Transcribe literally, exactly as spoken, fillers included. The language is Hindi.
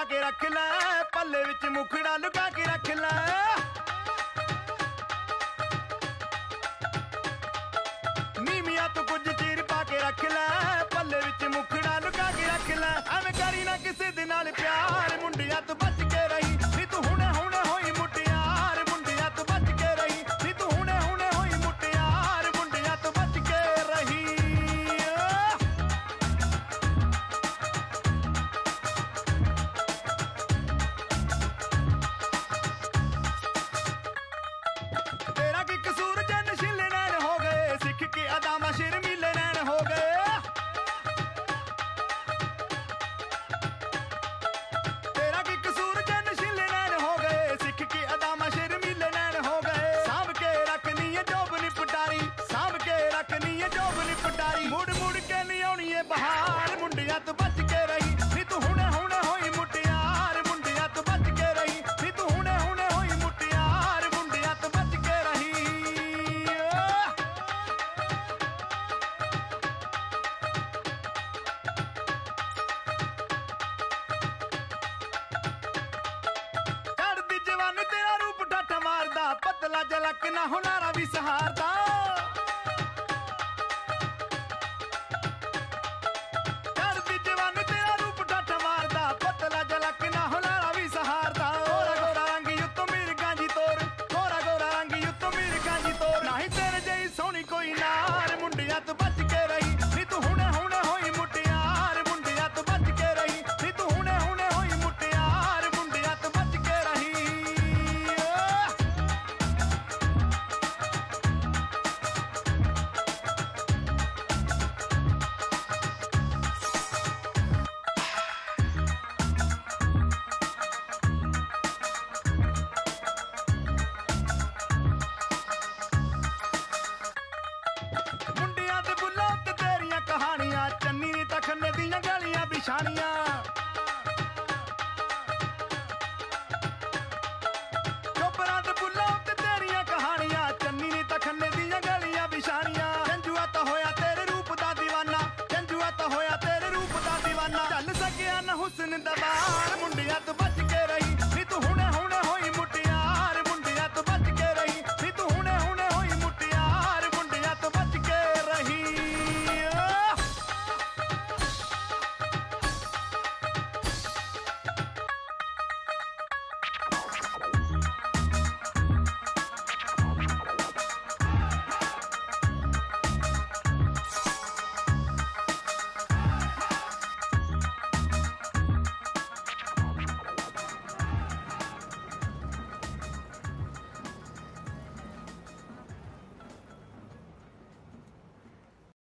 के रख लै, पल्ले विच मुखड़ा लुका के रख लै। नीमिया तू कुछ चीर पा के रख लै, पल्ले विच मुखड़ा लुका के रख लै। एवें करी ना किसे दे नाल प्यार, मुंडिया तू बच के रही नी तू हुणे हुणे होई मुटियार। मुंडिया तू बच के रही नी तू हुणे हुणे होई मुटियार। मुंडिया तू बच के रही। तेरा की कसूर जे नशीले नैन हो गए, सिख के अदामा शर्मीले नैन हो गए। तेरा की कसूर जे नशीले नैन हो गए, सिख के अदामा शर्मीले नैन हो गए। सांभ के रखनी है जोब नी पटारी, सांभ के रखनी है जोब नी पटारी। मुड़ मुड़ के नहीं आउणी है बहार, मुंडिया तू बच के रही नी तू हुणे हुणे होई मुटियार। मुंडिया तू बच के रही नी तू हुणे हुणे होई मुटियार। मुंडिया तू बच के रही। चढ़दी जवानी तेरा रूप ठठ मारदा, पतला जलक ना हुनारा भी सहारदा। चढ़दी जवानी तेरा रूप ठठ मारदा, पतला जलक ना हुनारा भी सहारदा। गोरा गोरा रंगी उत्तों मिर्गां जी तोर, गोरा गोरा रंगी उत्तों मिर्गां जी तोर। नहीं तेरे जही सोहनी कोई नार, मुंडिया तू बच के रही नी तू हुणे हुणे होई मुटियार। मुंडिया तू बच के रही नी तू हुणे हुणे होई मुटियार। मुंडिया तू बच के रही। मुंडिया दे बुल्लों ते तेरियां कहानियां, चन्नी नी तखने दियां गलियां बिछानियां। चोपरां दे बुल्लों ते तेरियां कहानियां, चन्नी नी तखने दियां गलियां बिछानियां। जंजुआ तो होया तेरे रूप दा दीवाना, जंजुआ तो होया तेरे रूप दा दीवाना। चल सकिया न हुस्न दा बार, मुंडिया तू बच